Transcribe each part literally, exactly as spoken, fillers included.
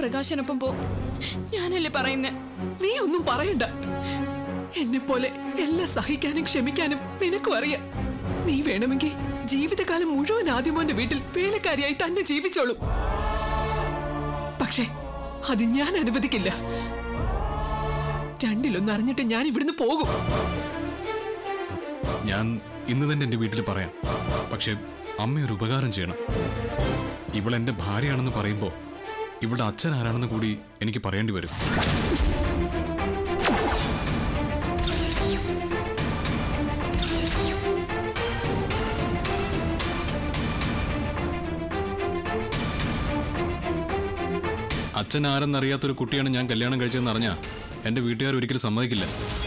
പ്രകാശനൊപ്പം പോ. ഞാനല്ലേ പറയുന്നേ. നീ ഒന്നും പറയണ്ട. എന്നെ പോലെ എല്ലാം സഹിക്കാനും ക്ഷമിക്കാനും നിനക്കും അറിയാം. നീ വേണമെങ്കിൽ ജീവിതകാലം മുഴുവൻ ആദ്യമോന്റെ വീട്ടിൽ വേലക്കാരിയായി തന്നെ ജീവിച്ചോളൂ. പക്ഷേ അത് ഞാൻ അനുവദിക്കില്ല. രണ്ടിലൊന്ന് അറിഞ്ഞിട്ട് ഞാൻ ഇവിടുന്ന് പോകും. ഞാൻ ഇന്ന് തന്നെ എന്റെ വീട്ടിൽ പറയാം. പക്ഷെ അമ്മ ഒരു ഉപകാരം ചെയ്യണം. ഇവൾ എന്റെ ഭാര്യയാണെന്ന് പറയുമ്പോ ഇവളുടെ അച്ഛൻ ആരാണെന്ന് കൂടി എനിക്ക് പറയേണ്ടി വരും. അച്ഛൻ ആരെന്നറിയാത്തൊരു കുട്ടിയാണ് ഞാൻ കല്യാണം കഴിച്ചതെന്ന് അറിഞ്ഞാൽ എന്റെ വീട്ടുകാർ ഒരിക്കലും സമ്മതിക്കില്ല.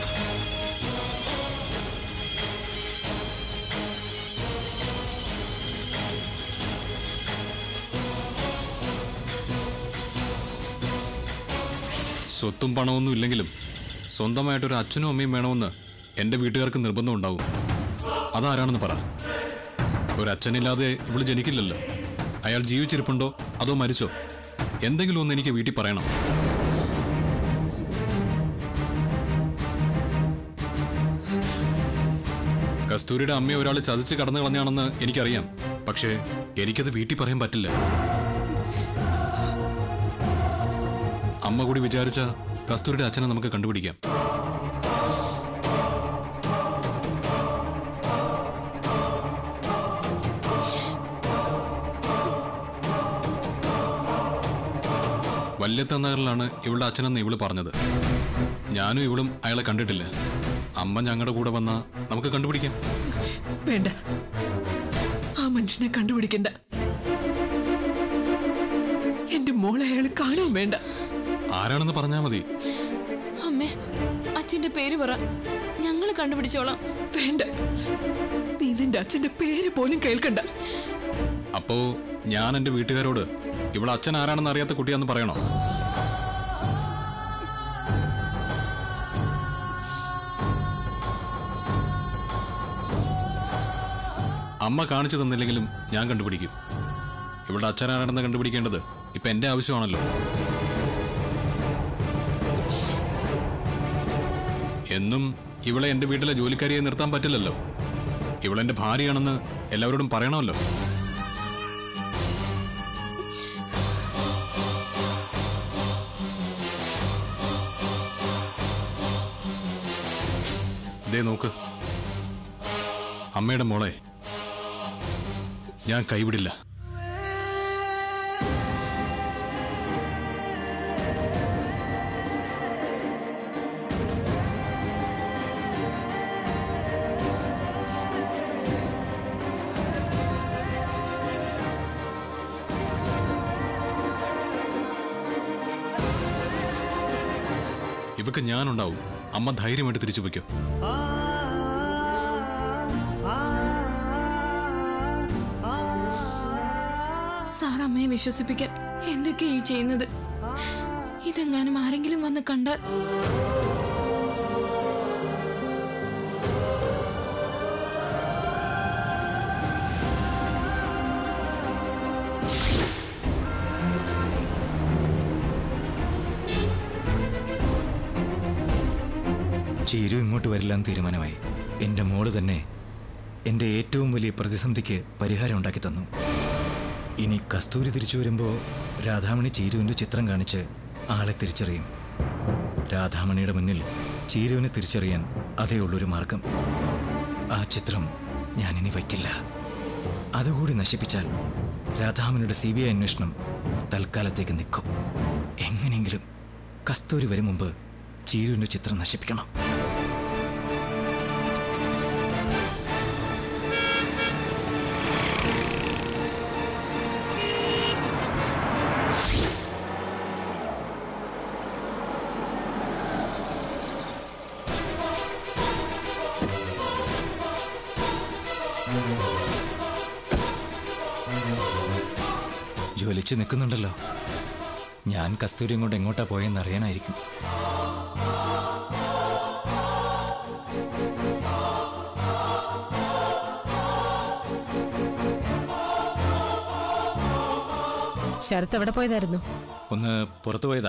സ്വത്തും പണമൊന്നും ഇല്ലെങ്കിലും സ്വന്തമായിട്ടൊരു അച്ഛനും അമ്മയും വേണമെന്ന് എൻ്റെ വീട്ടുകാർക്ക് നിർബന്ധം ഉണ്ടാവും. അതാരാണെന്ന് പറ. ഒരച്ഛനില്ലാതെ ഇവള് ജനിക്കില്ലല്ലോ. അയാൾ ജീവിച്ചിരിപ്പുണ്ടോ അതോ മരിച്ചോ? എന്തെങ്കിലും ഒന്ന് എനിക്ക് വീട്ടിൽ പറയണം. കസ്തൂരിയുടെ അമ്മയെ ഒരാൾ ചതിച്ച് കടന്നു കളഞ്ഞാണെന്ന് എനിക്കറിയാം. പക്ഷേ എനിക്കത് വീട്ടിൽ പറയാൻ പറ്റില്ല. അമ്മ കൂടി വിചാരിച്ച കസ്തൂരിയുടെ അച്ഛനെ നമുക്ക് കണ്ടുപിടിക്കാം. വല്യത്തന്നകറിലാണ് ഇവളുടെ അച്ഛനെന്ന് ഇവള് പറഞ്ഞത്. ഞാനും ഇവളും അയാളെ കണ്ടിട്ടില്ല. അമ്മ ഞങ്ങളുടെ കൂടെ വന്നാ നമുക്ക് കണ്ടുപിടിക്കാം. വേണ്ട, ആ മനുഷ്യനെ കണ്ടുപിടിക്കണ്ട. എന്റെ മോളെ അയാൾ കാണാൻ വേണ്ട. ആരാണെന്ന് പറഞ്ഞാ മതി. അമ്മേ, അച്ഛന്റെ പേര് പറ, ഞങ്ങൾ കണ്ടുപിടിച്ചോളാം. വേണ്ട, നീ നിന്റെ അച്ഛന്റെ പേര് പോലും കേൾക്കണ്ട. അപ്പോ ഞാൻ എന്റെ വീട്ടുകാരോട് ഇവിടെ അച്ഛൻ ആരാണെന്ന് അറിയാത്ത കുട്ടിയാന്ന് പറയണോ? അമ്മ കാണിച്ചു തന്നില്ലെങ്കിലും ഞാൻ കണ്ടുപിടിക്കും. ഇവിടെ അച്ഛൻ ആരാണെന്ന് കണ്ടുപിടിക്കേണ്ടത് ഇപ്പൊ എന്റെ ആവശ്യമാണല്ലോ. എന്നും ഇവളെ എന്റെ വീട്ടിലെ ജോലിക്കാരിയെ നിർത്താൻ പറ്റില്ലല്ലോ. ഇവളെന്റെ ഭാര്യയാണെന്ന് എല്ലാവരോടും പറയണമല്ലോ. ദേ നോക്ക്, അമ്മയുടെ മോളെ ഞാൻ കൈവിടില്ല. ഇവക്ക് ഞാനുണ്ടാവും. അമ്മ ധൈര്യമായിട്ട് തിരിച്ചു വയ്ക്കോ. സാർ അമ്മയെ വിശ്വസിപ്പിക്കാൻ എന്തൊക്കെയാ ഈ ചെയ്യുന്നത്? ഇതെങ്ങാനും ആരെങ്കിലും വന്ന് കണ്ടാൽ ചീരു ഇങ്ങോട്ട് വരില്ലാന്ന് തീരുമാനമായി. എൻ്റെ മോള് തന്നെ എൻ്റെ ഏറ്റവും വലിയ പ്രതിസന്ധിക്ക് പരിഹാരം ഉണ്ടാക്കി തന്നു. ഇനി കസ്തൂരി തിരിച്ചു വരുമ്പോൾ രാധാമണി ചീരുവിൻ്റെ ചിത്രം കാണിച്ച് ആളെ തിരിച്ചറിയും. രാധാമണിയുടെ മുന്നിൽ ചീരുവിനെ തിരിച്ചറിയാൻ അതേ ഉള്ളൊരു മാർഗം. ആ ചിത്രം ഞാനിനി വയ്ക്കില്ല. അതുകൂടി നശിപ്പിച്ചാൽ രാധാമണിയുടെ സി ബി ഐ അന്വേഷണം തൽക്കാലത്തേക്ക് നിൽക്കും. എങ്ങനെയെങ്കിലും കസ്തൂരി വരും മുമ്പ് ചീരുവിൻ്റെ ചിത്രം നശിപ്പിക്കണം. ജ്വലിച്ച് നിൽക്കുന്നുണ്ടല്ലോ. ഞാൻ കസ്തൂരിയും കൊണ്ട് എങ്ങോട്ടാ പോയെന്ന് അറിയാനായിരിക്കും. ശരത്ത് എവിടെ പോയതായിരുന്നു? ഒന്ന് പുറത്തു പോയതാ.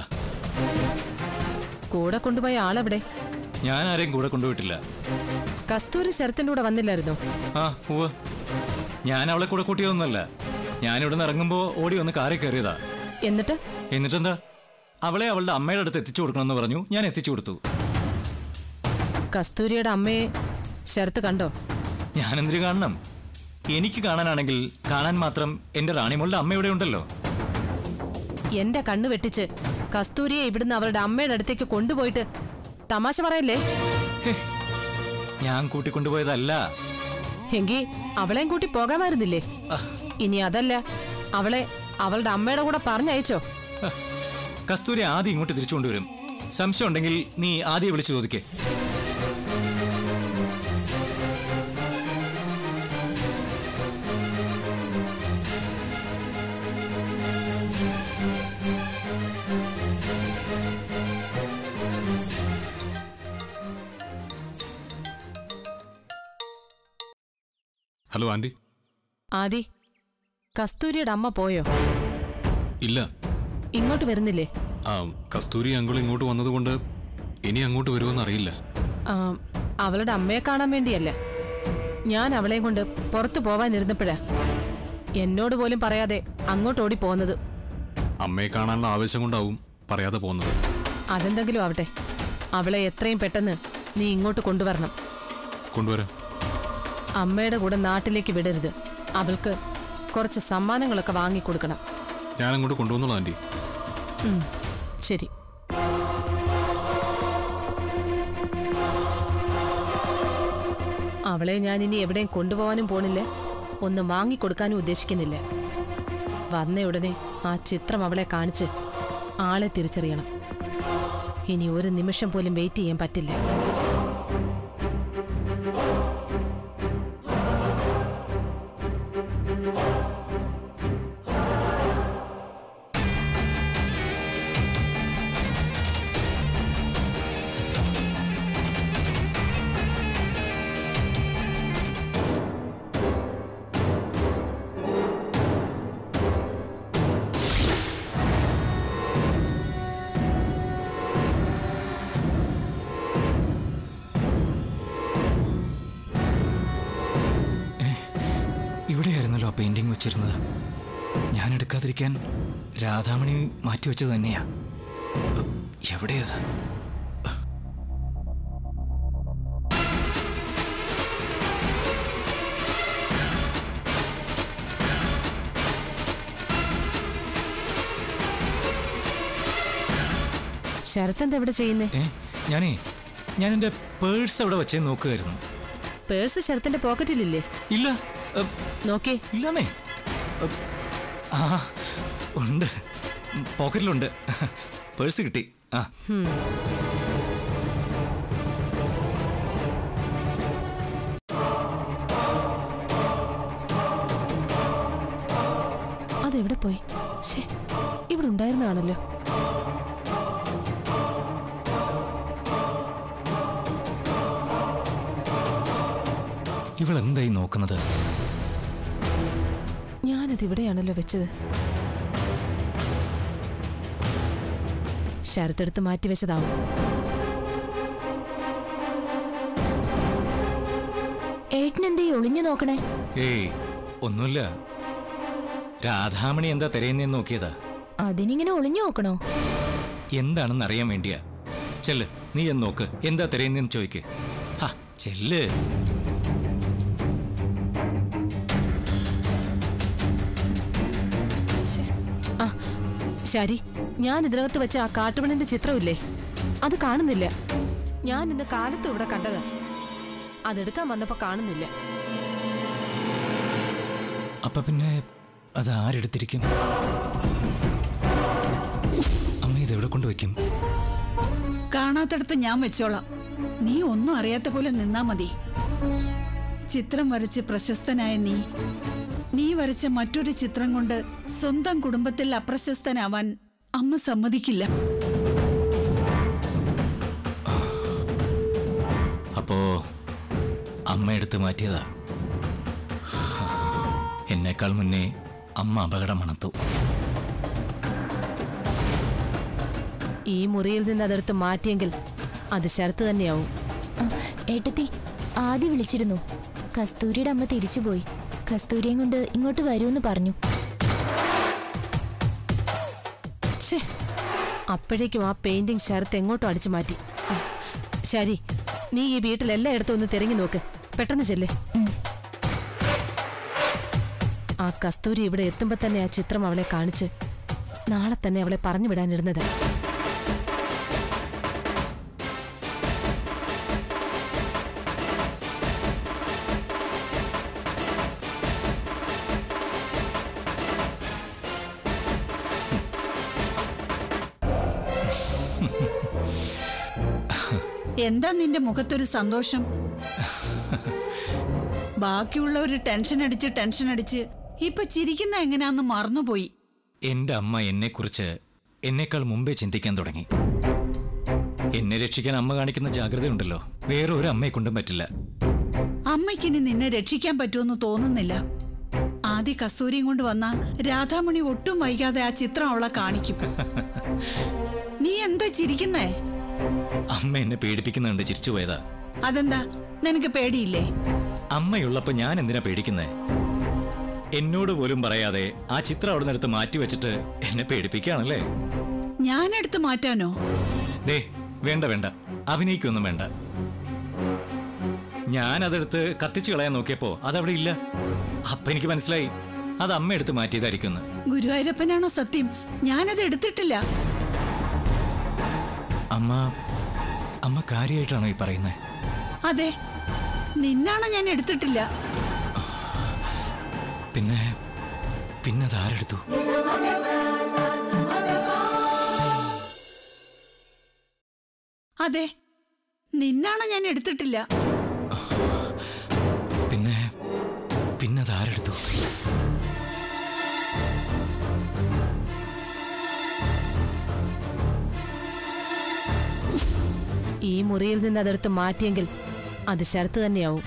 കൂടെ കൊണ്ടുപോയ ആളെവിടെ? ഞാൻ ആരെയും കൂടെ കൊണ്ടുപോയിട്ടില്ല. കസ്തൂരി ശരത്തിന്റെ കൂടെ വന്നില്ലായിരുന്നോ? ആ ഉവ്വ്. ഞാൻ അവളെ കൂടെ കൂട്ടിയൊന്നുമല്ല. ഞാനിവിടെ നിന്ന് ഇറങ്ങുമ്പോൾ ഓടി വന്ന് കാറിൽ കയറിയതാ. എന്നിട്ട് എന്നിട്ടെന്താ, അവളെ അവളുടെ അമ്മയുടെ അടുത്ത് എത്തിച്ചു കൊടുക്കണമെന്ന് പറഞ്ഞു. ഞാൻ എത്തിച്ചു കൊടുത്തു. കസ്തൂരിയുടെ അമ്മയെ ശരത്ത് കണ്ടോ? ഞാനെന്തിനു കാണണം? എനിക്ക് കാണാനാണെങ്കിൽ കാണാൻ മാത്രം എന്റെ റാണിമോളുടെ അമ്മ ഇവിടെ ഉണ്ടല്ലോ. എന്റെ കണ്ണു വെട്ടിച്ച് കസ്തൂരിയെ ഇവിടുന്ന് അവളുടെ അമ്മയുടെ അടുത്തേക്ക് കൊണ്ടുപോയിട്ട് തമാശ പറയല്ലേ? ഞാൻ കൂട്ടിക്കൊണ്ടുപോയതല്ല. എങ്കി അവളെയും കൂട്ടി പോകാമായിരുന്നില്ലേ? ഇനി അതല്ല, അവളെ അവളുടെ അമ്മയുടെ കൂടെ പറഞ്ഞയച്ചോ? കസ്തൂരി ആദ്യം ഇങ്ങോട്ട് തിരിച്ചു കൊണ്ടുവരും. സംശയം ഉണ്ടെങ്കിൽ നീ ആദ്യം വിളിച്ചു ചോദിക്കേ. Hello aunty. ആദി, കസ്തൂരിയുടെ അമ്മ പോയോ? ഇല്ല. ഇങ്ങോട്ട് വരുന്നില്ലേ? ആ കസ്തൂരി അങ്കിൾ ഇങ്ങോട്ട് വന്നതുകൊണ്ട് ഇനി അങ്ങോട്ട് വരുമെന്ന് അറിയില്ല. അവളുടെ അമ്മയെ കാണാൻ വേണ്ടിയല്ല, ഞാൻ അവളെയും കൊണ്ട് പുറത്തു പോവാനിരുന്നപ്പോഴാ എന്നോട് പോലും പറയാതെ അങ്ങോട്ട് ഓടി പോകുന്നത്. അമ്മയെ കാണാനുള്ള ആവശ്യം കൊണ്ടാവും പറയാതെ പോകുന്നത്. അതെന്തെങ്കിലും ആവട്ടെ, അവളെ എത്രയും പെട്ടെന്ന് നീ ഇങ്ങോട്ട് കൊണ്ടുവരണം. കൊണ്ടുവരാം. അമ്മയുടെ കൂടെ നാട്ടിലേക്ക് വിടരുത്. അവൾക്ക് കുറച്ച് സമ്മാനങ്ങളൊക്കെ വാങ്ങിക്കൊടുക്കണം. ഞാൻ അങ്ങോട്ട് കൊണ്ടുവന്നോളൂ ആന്റി. ശരി. അവളെ ഞാൻ ഇനി എവിടെയും കൊണ്ടുപോകാനും പോണില്ല, ഒന്നും വാങ്ങിക്കൊടുക്കാനും ഉദ്ദേശിക്കുന്നില്ല. വന്ന ഉടനെ ആ ചിത്രം അവളെ കാണിച്ച് ആളെ തിരിച്ചറിയണം. ഇനി ഒരു നിമിഷം പോലും വെയിറ്റ് ചെയ്യാൻ പറ്റില്ല. ഇവിടെയായിരുന്നല്ലോ ആ പെയിന്റിംഗ് വെച്ചിരുന്നത്. ഞാൻ എടുക്കാതിരിക്കാൻ രാധാമണി മാറ്റിവെച്ചത് തന്നെയാ. എവിടെയത്? ശരത്ത് എവിടെ ചെയ്യുന്നേ? ഏ ഞാനേ ഞാൻ എന്റെ പേഴ്സ് അവിടെ വെച്ചേ നോക്കുകയായിരുന്നു. പേഴ്സ് ശരത്തിന്റെ പോക്കറ്റിലില്ലേ? ഇല്ല. നോക്കി. ഇല്ലെന്നേ. ആ ഉണ്ട്, പോക്കറ്റിലുണ്ട്. പേഴ്സ് കിട്ടി. ആ അതെവിടെ പോയി? ഇവിടെ ഉണ്ടായിരുന്നാണല്ലോ. ഇവളെന്തായി നോക്കുന്നത്? ഞാനത് ഇവിടെയാണല്ലോ വെച്ചത്. ശരത്തെടുത്ത് മാറ്റിവെച്ചതാവും. ഏട്ടനെന്തേ ഒളിഞ്ഞു നോക്കണേ? ഏയ് ഒന്നുമില്ല. രാധാമണി എന്താ തിരയുന്നേന്ന് നോക്കിയതാ. അതിനിങ്ങനെ ഒളിഞ്ഞു നോക്കണോ? എന്താണെന്ന് അറിയാൻ വേണ്ടിയാ. ചെല്ല്, നീ എന്ന് നോക്ക്. എന്താ തിരയുന്നേന്ന് ചോദിക്ക്. ഹാ ചെല്ല്. ശരി, ഞാൻ ഇതിനകത്ത് വെച്ച ആ കാട്ടുമണിന്റെ ചിത്രമില്ലേ, അത് കാണുന്നില്ല. ഞാൻ ഇന്ന് കാലത്ത് ഇവിടെ കണ്ടത്. അതെടുക്കാൻ വന്നപ്പോ കാണുന്നില്ല. അപ്പൊ പിന്നെ അത് ആരെടുത്തിരിക്കും? അമ്മ ഇതെവിടെ കൊണ്ടുവയ്ക്കും? കാണാത്തടത്ത് ഞാൻ വെച്ചോളാം. നീ ഒന്നും അറിയാത്ത പോലെ നിന്നാ മതി. ചിത്രം വരച്ച് പ്രശസ്തനായ നീ നീ വരച്ച മറ്റൊരു ചിത്രം കൊണ്ട് സ്വന്തം കുടുംബത്തിൽ അപ്രശസ്തനാവാൻ അമ്മ സമ്മതിക്കില്ല. അപ്പോ അമ്മ എടുത്ത് മാറ്റിയതാ. എന്നേക്കാൾ മുന്നേ അമ്മ അപകടം മണത്തു. ഈ മുറിയിൽ നിന്ന് അതെടുത്ത് മാറ്റിയെങ്കിൽ അത് ശരത്ത് തന്നെയാവും. ഏട്ടത്തി ആദ്യം വിളിച്ചിരുന്നു. കസ്തൂരിയുടെ അമ്മ തിരിച്ചുപോയി. കസ്തൂരിയും കൊണ്ട് ഇങ്ങോട്ട് വരുമെന്ന് പറഞ്ഞു. അപ്പോഴേക്കും ആ പെയിന്റിംഗ് ശരത്ത് എങ്ങോട്ടോ അടിച്ചു മാറ്റി. ശരി, നീ ഈ വീട്ടിൽ എല്ലായിടത്തും ഒന്ന് തിരഞ്ഞു നോക്ക്. പെട്ടെന്ന് ചെല്ലേ. ആ കസ്തൂരി ഇവിടെ എത്തുമ്പോ തന്നെ ആ ചിത്രം അവളെ കാണിച്ച് നാളെ തന്നെ അവളെ പറഞ്ഞു വിടാനിരുന്നത്. എന്താ നിന്റെ മുഖത്തൊരു സന്തോഷം? ബാക്കിയുള്ളവര് ടെൻഷൻ അടിച്ച് ടെൻഷൻ അടിച്ച് ഇപ്പൊ ചിരിക്കുന്ന എങ്ങനെയാന്ന് മറന്നുപോയി. എന്റെ അമ്മ എന്നെക്കുറിച്ച് എന്നേക്കാൾ മുമ്പേ ചിന്തിക്കാൻ തുടങ്ങി. എന്നെ രക്ഷിക്കാൻ അമ്മ കാണിക്കുന്ന ജാഗ്രതയുണ്ടല്ലോ, വേറെ ഒരു അമ്മയെ കൊണ്ടും പറ്റില്ല. അമ്മയ്ക്കിനി നിന്നെ രക്ഷിക്കാൻ പറ്റുമെന്ന് തോന്നുന്നില്ല. ആദ്യ കസ്തൂരിയും കൊണ്ട് വന്ന രാധാമണി ഒട്ടും വൈകാതെ ആ ചിത്രം അവളെ കാണിക്കും. നീ എന്താ ചിരിക്കുന്നേ? അമ്മ എന്നെ പേടിപ്പിക്കുന്നുണ്ട് ചിരിച്ചു പോയതാ. അതെന്താ, നിനക്ക് പേടിയില്ലേ? അമ്മയുള്ളപ്പോ ഞാൻ എന്തിനാ പേടിക്കുന്നേ? എന്നോട് പോലും പറയാതെ ആ ചിത്രം അവിടെ നിന്നെടുത്ത് മാറ്റി വെച്ചിട്ട് എന്നെ പേടിപ്പിക്കുകയാണല്ലേ? ഞാനെടുത്ത് മാറ്റാനോ? ദേ വേണ്ട വേണ്ട, അഭിനയിക്കൊന്നും വേണ്ട. ഞാൻ അതെടുത്ത് കത്തിച്ചു കളയാൻ നോക്കിയപ്പോ അതവിടെ ഇല്ല. അപ്പൊ എനിക്ക് മനസ്സിലായി അത് അമ്മ എടുത്ത് മാറ്റിയതായിരിക്കുന്നു. ഗുരുവായൂരപ്പനാണോ സത്യം? ഞാനത് എടുത്തിട്ടില്ല. അമ്മ അമ്മ കാര്യമായിട്ടാണോ ഈ പറയുന്നത്? അതെ, നിന്നാണ് ഞാൻ എടുത്തിട്ടില്ല. പിന്നെ പിന്നെ അതാരെടുത്തു? അതെ, നിന്നാണ് ഞാൻ എടുത്തിട്ടില്ല. പിന്നെ പിന്നെ അതാരെടുത്തു? ഈ മുറിയിൽ നിന്ന് അതെടുത്ത് മാറ്റിയെങ്കിൽ അത് ശരത്ത് തന്നെയാവും.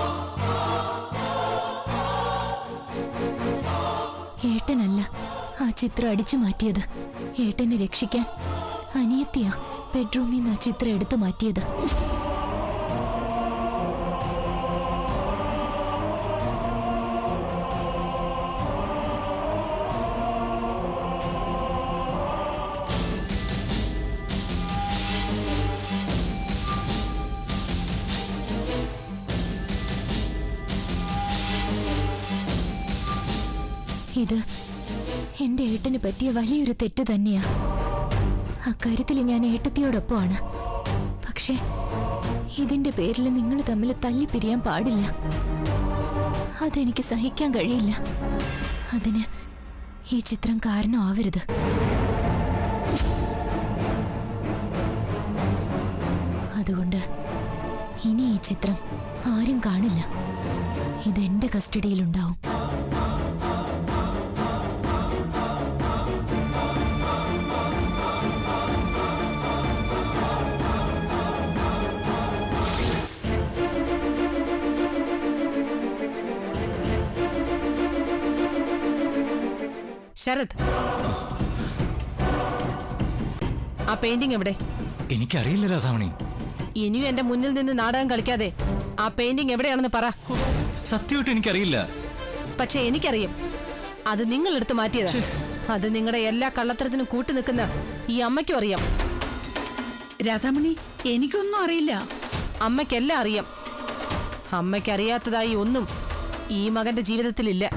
ഏട്ടനല്ല ആ ചിത്രം അടിച്ചു മാറ്റിയത്. ഏട്ടനെ രക്ഷിക്കാൻ അനിയത്തിയാ ബെഡ്റൂമിൽ നിന്ന് ആ ചിത്രം എടുത്തു മാറ്റിയത്. ഇത് എന്റെ ഏട്ടന് പറ്റിയ വലിയൊരു തെറ്റ് തന്നെയാ. അക്കാര്യത്തിൽ ഞാൻ ഏട്ടത്തിയോടൊപ്പമാണ്. പക്ഷേ ഇതിന്റെ പേരിൽ നിങ്ങൾ തമ്മിൽ തല്ലിപ്പിരിയാൻ പാടില്ല. അതെനിക്ക് സഹിക്കാൻ കഴിയില്ല. അതിന് ഈ ചിത്രം കാരണമാവരുത്. അതുകൊണ്ട് ഇനി ഈ ചിത്രം ആരും കാണില്ല. ഇതെന്റെ കസ്റ്റഡിയിലുണ്ടാവും. ശരത്, ആ പെയിന്റിംഗ് എവിടെ? എനിക്കറിയില്ല രാധാമണി. ഇനിയും എന്റെ മുന്നിൽ നിന്ന് നാടകം കളിക്കാതെ ആ പെയിന്റിംഗ് എവിടെയാണെന്ന് പറ. സത്യമായിട്ട് എനിക്കറിയില്ല. പക്ഷെ എനിക്കറിയാം, അത് നിങ്ങൾ എടുത്ത് മാറ്റിയതാ. അത് നിങ്ങളുടെ എല്ലാ കള്ളത്തരത്തിനും കൂട്ടു നിൽക്കുന്ന ഈ അമ്മയ്ക്കും അറിയാം. രാധാമണി, എനിക്കൊന്നും അറിയില്ല. അമ്മയ്ക്കെല്ലാം അറിയാം. അമ്മയ്ക്കറിയാത്തതായി ഒന്നും ഈ മകന്റെ ജീവിതത്തിലില്ല.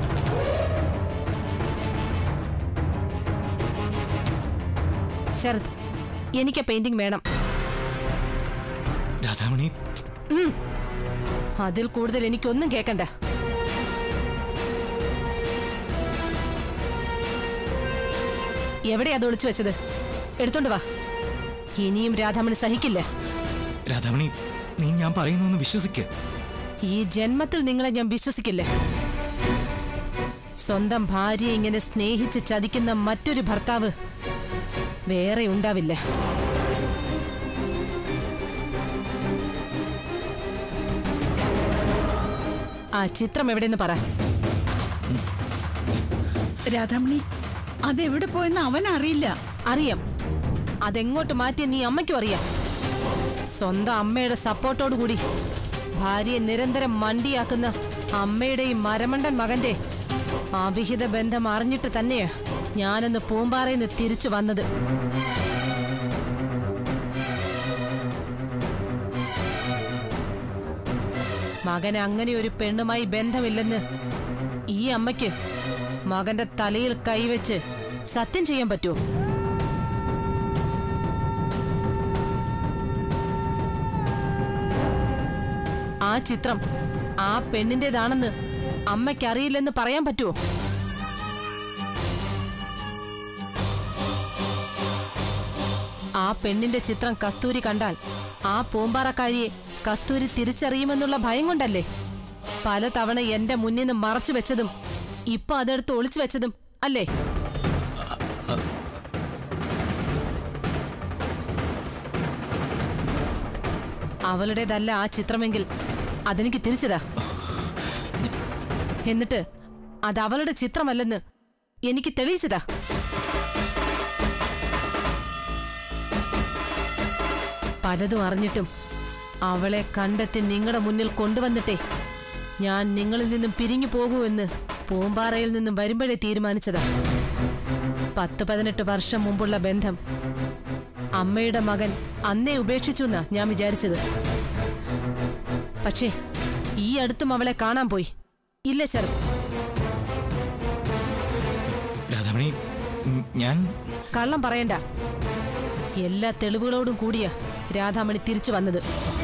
ശരത്, എനിക്ക് പെയിന്റിംഗ് വേണം. രാധാമണി, അതിൽ കൂടുതൽ എനിക്കൊന്നും കേൾക്കണ്ട. എവിടെയാ അത് ഒളിച്ചു വെച്ചത്? എടുത്തോണ്ട് വാ. ഇനിയും രാധാമണി സഹിക്കില്ല. രാധാമണി, നീ ഞാൻ പറയുന്നൊന്ന് വിശ്വസിക്ക്. ഈ ജന്മത്തിൽ നിങ്ങളെ ഞാൻ വിശ്വസിക്കില്ല. സ്വന്തം ഭാര്യയെ ഇങ്ങനെ സ്നേഹിച്ച് ചതിക്കുന്ന മറ്റൊരു ഭർത്താവ് വേറെ ഉണ്ടാവില്ല. ആ ചിത്രം എവിടെയെന്ന് പറ. രാധാമണി, അതെവിടെ പോയെന്ന് അവൻ അറിയില്ല. അറിയാം. അതെങ്ങോട്ട് മാറ്റിയ നീ അമ്മയ്ക്കും അറിയാം. സ്വന്തം അമ്മയുടെ സപ്പോർട്ടോടു കൂടി ഭാര്യയെ നിരന്തരം മണ്ടിയാക്കുന്ന അമ്മയുടെ ഈ മരമണ്ടൻ മകന്റെ അവിഹിത ബന്ധം അറിഞ്ഞിട്ട് തന്നെയാ ഞാനെന്ന് പൂമ്പാറയിൽ നിന്ന് തിരിച്ചു വന്നത്. മകന് അങ്ങനെ ഒരു പെണ്ണുമായി ബന്ധമില്ലെന്ന് ഈ അമ്മയ്ക്ക് മകന്റെ തലയിൽ കൈവച്ച് സത്യം ചെയ്യാൻ പറ്റുമോ? ആ ചിത്രം ആ പെണ്ണിന്റേതാണെന്ന് അമ്മയ്ക്കറിയില്ലെന്ന് പറയാൻ പറ്റുമോ? ആ പെണ്ണിന്റെ ചിത്രം കസ്തൂരി കണ്ടാൽ ആ പൂമ്പാറക്കാരിയെ കസ്തൂരി തിരിച്ചറിയുമെന്നുള്ള ഭയം കൊണ്ടല്ലേ പലതവണ എന്റെ മുന്നിൽ നിന്ന് മറച്ചു വെച്ചതും ഇപ്പൊ അതെടുത്ത് ഒളിച്ചു വെച്ചതും അല്ലേ? അവളുടേതല്ല ആ ചിത്രമെങ്കിൽ അതെനിക്ക് തിരിച്ചതാ. എന്നിട്ട് അത് അവളുടെ ചിത്രമല്ലെന്ന് എനിക്ക് തെളിയിച്ചതാ. പലതും അറിഞ്ഞിട്ടും അവളെ കണ്ടെത്തി നിങ്ങളുടെ മുന്നിൽ കൊണ്ടുവന്നിട്ടേ ഞാൻ നിങ്ങളിൽ നിന്നും പിരിഞ്ഞു പോകൂ എന്ന് പൂമ്പാറയിൽ നിന്നും വരുമ്പോഴേ തീരുമാനിച്ചതാ. പത്ത് പതിനെട്ട് വർഷം മുമ്പുള്ള ബന്ധം അമ്മയുടെ മകൻ അന്നേ ഉപേക്ഷിച്ചു എന്നാ ഞാൻ വിചാരിച്ചത്. പക്ഷേ ഈ അടുത്തും അവളെ കാണാൻ പോയി ഇല്ല ശരത്? രാധാമണി, ഞാൻ കള്ളം പറയണ്ട. എല്ലാ തെളിവുകളോടും കൂടിയാ രാധാമണി തിരിച്ചു വന്നത്.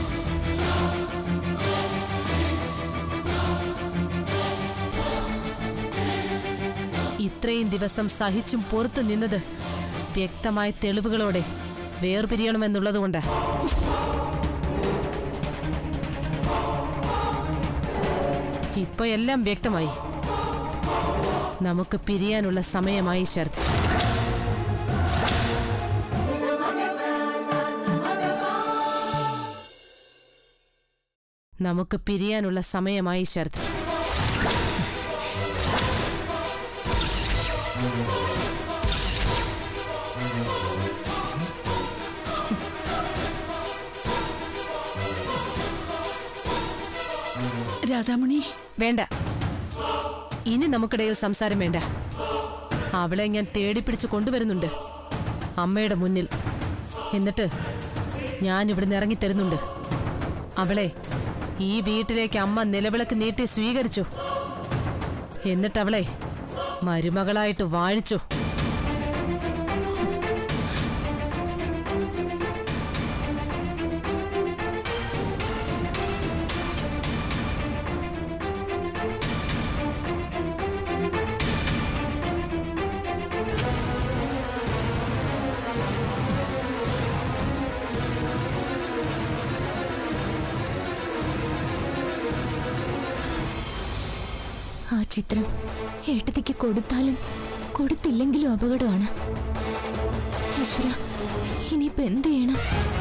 ഇത്രയും ദിവസം സഹിച്ചും പുറത്തു നിന്നത് വ്യക്തമായ തെളിവുകളോടെ വേർപിരിയണമെന്നുള്ളതുകൊണ്ട്. ഇപ്പൊ എല്ലാം വ്യക്തമായി. നമുക്ക് പിരിയാനുള്ള സമയമായി ശരത്. നമുക്ക് പിരിയാനുള്ള സമയമായി ശരത്. രാധാമണി, വേണ്ട, ഇനി നമുക്കിടയിൽ സംസാരം വേണ്ട. അവളെ ഞാൻ തേടിപ്പിടിച്ച് കൊണ്ടുവരുന്നുണ്ട് അമ്മയുടെ മുന്നിൽ. എന്നിട്ട് ഞാൻ ഇവിടുന്ന് ഇറങ്ങിത്തരുന്നുണ്ട്. അവളെ ഈ വീട്ടിലേക്ക് അമ്മ നിലവിളക്ക് നീട്ടി സ്വീകരിച്ചു. എന്നിട്ട് അവളെ മരുമകളായിട്ട് വാഴിച്ചു. ആ ചിത്രം ഏട്ടത്തിക്ക് കൊടുത്താലും കൊടുത്തില്ലെങ്കിലും അപകടമാണ്. ഈശ്വര, ഇനിയിപ്പോ എന്ത് ചെയ്യണം?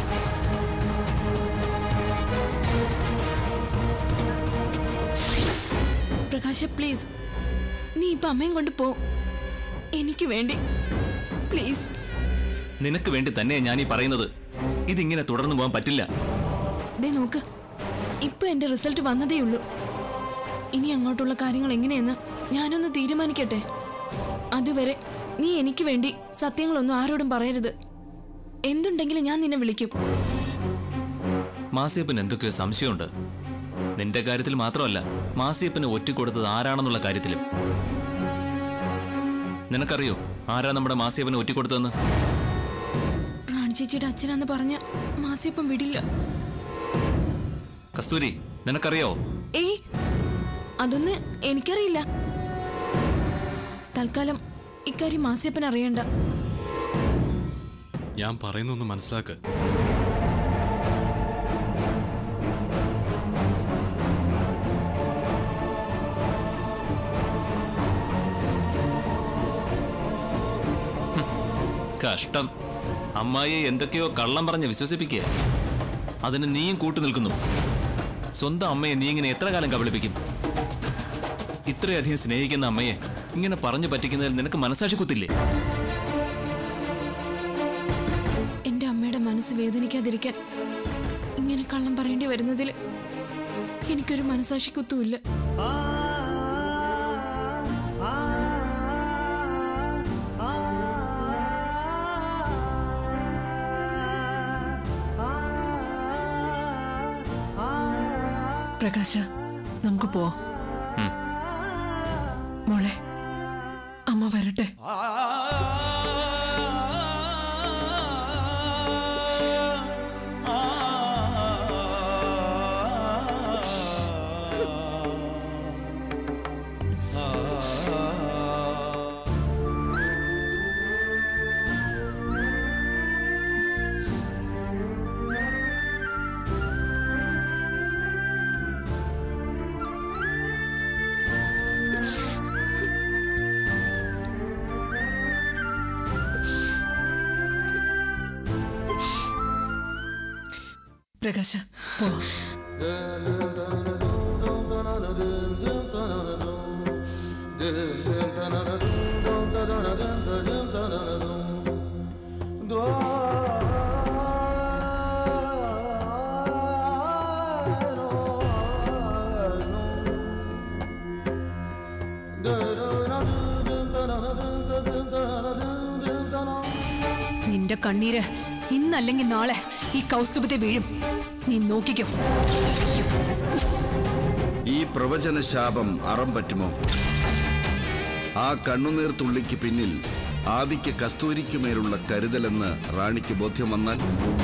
പ്രകാശ, പ്ലീസ്, നീ ഇപ്പൊ അമ്മയും കൊണ്ട് പോ. എനിക്ക് വേണ്ടി പ്ലീസ്. നിനക്ക് വേണ്ടി തന്നെയാ ഞാൻ ഈ പറയുന്നത്. ഇതിങ്ങനെ തുടർന്നു പോകാൻ പറ്റില്ല. ദേ നോക്ക്, ഇപ്പൊ എന്റെ റിസൾട്ട് വന്നതേ ഉള്ളൂ. ഇനി അങ്ങോട്ടുള്ള കാര്യങ്ങൾ എങ്ങനെയെന്ന് ഞാനൊന്ന് തീരുമാനിക്കട്ടെ. അതുവരെ നീ എനിക്ക് വേണ്ടി സത്യങ്ങളൊന്നും ആരോടും പറയരുത്. എന്തുണ്ടെങ്കിലും ഞാൻ നിന്നെ വിളിക്കും. മാസിയപ്പന് എന്തൊക്കെയോ സംശയമുണ്ട്. നിന്റെ കാര്യത്തിൽ മാത്രമല്ല, മാസിയപ്പന് ഒറ്റിക്കൊടുത്തത് ആരാണെന്നുള്ള കാര്യത്തിലും. നിനക്കറിയോ ആരാ നമ്മുടെ മാസിയപ്പന് ഒറ്റിക്കൊടുത്തതെന്ന്? റാണി ചേച്ചിയുടെ അച്ഛനാന്ന് പറഞ്ഞ മാസിയപ്പൻ വിടില്ല. കസ്തൂരി, നിനക്കറിയോ? ഏയ്, അതൊന്ന് എനിക്കറിയില്ല. തൽക്കാലം ഇക്കാര്യം മാസിയപ്പൻ അറിയണ്ട. ഞാൻ പറയുന്നൊന്ന് മനസ്സിലാക്ക്. കഷ്ടം. അമ്മായിയെ എന്തൊക്കെയോ കള്ളം പറഞ്ഞ് വിശ്വസിപ്പിക്കുക. അതിന് നീയും കൂട്ടു നിൽക്കുന്നു. സ്വന്തം അമ്മയെ നീ ഇങ്ങനെ എത്ര കാലം കബളിപ്പിക്കും? ഇത്രയധികം സ്നേഹിക്കുന്ന അമ്മയെ ഇങ്ങനെ പറഞ്ഞു പറ്റിക്കുന്നതിൽ നിനക്ക് മനസാക്ഷി കുത്തില്ലേ? മനസ്സ് വേദനിക്കാതിരിക്കാൻ ഇങ്ങനെ കള്ളം പറയേണ്ടി വരുന്നതിൽ എനിക്കൊരു മനസാക്ഷിക്കുത്തുമില്ല. പ്രകാശ, നമുക്ക് പോവാം. മോളെ, അമ്മ വരട്ടെ. പ്രകാശ, പോവാം. നിന്റെ കണ്ണീര് ഇന്നല്ലെങ്കിൽ നാളെ ഈ കൗസ്തുഭത്തെ വീഴും. നീ നോക്കിക്കോ. ഈ പ്രവചന ശാപം അറം പറ്റുമോ? ആ കണ്ണുനീർ തുള്ളിക്ക് പിന്നിൽ ആദിക്ക് കസ്തൂരിക്കുമേലുള്ള കരുതലെന്ന് റാണിക്ക് ബോധ്യം വന്നാൽ?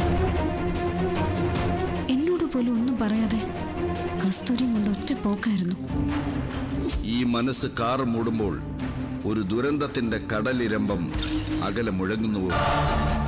എന്നോട് പോലും ഒന്നും പറയാതെ കസ്തൂരി കൊണ്ട് ഒറ്റ പോക്കായിരുന്നു. ഈ മനസ്സ് കാറ് മൂടുമ്പോൾ ഒരു ദുരന്തത്തിന്റെ കടലിരമ്പം അകലെ മുഴങ്ങുന്നുവോ?